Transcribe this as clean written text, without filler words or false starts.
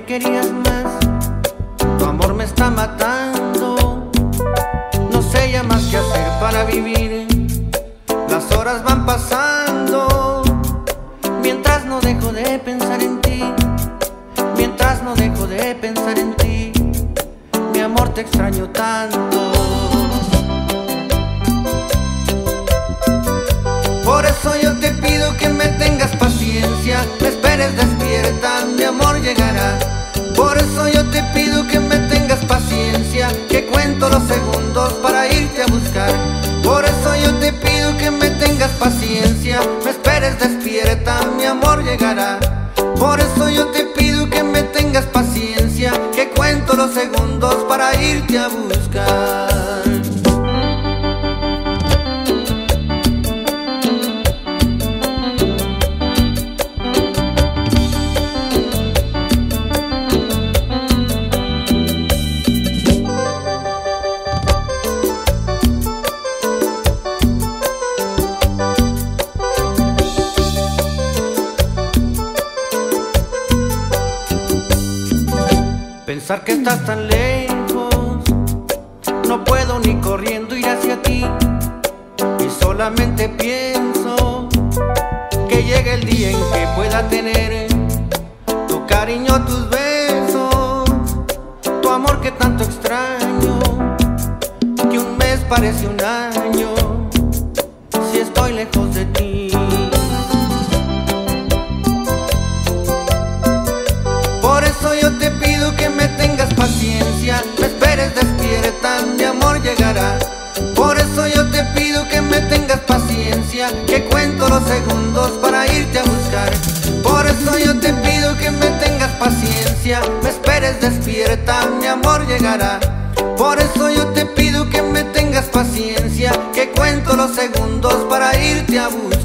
me querías más. Tu amor me está matando. No sé ya más qué hacer para vivir. Las horas van pasando mientras no dejo de pensar en ti. Mientras no dejo de pensar en ti. Mi amor, te extraño tanto. Por eso yo te pido que me tengas paciencia. Me esperes despierta, mi amor llegará. Por eso yo te pido que me tengas paciencia, que cuento los segundos para irte a buscar. Por eso yo te pido que me tengas paciencia. Me esperes despierta, mi amor llegará. Por eso yo te pido que me tengas paciencia, que cuento los segundos para irte a buscar. Pensar que estás tan lejos, no puedo ni corriendo ir hacia ti. Y solamente pienso que llegue el día en que pueda tener tu cariño, tus besos, tu amor que tanto extraño. Que un mes parece un año si estoy lejos de ti. Por eso yo te pido que me tengas paciencia, me esperes despierta, mi amor llegará. Por eso yo te pido que me tengas paciencia, que cuento los segundos para irte a buscar. Por eso yo te pido que me tengas paciencia, me esperes despierta, mi amor llegará. Por eso yo te pido que me tengas paciencia, que cuento los segundos para irte a buscar.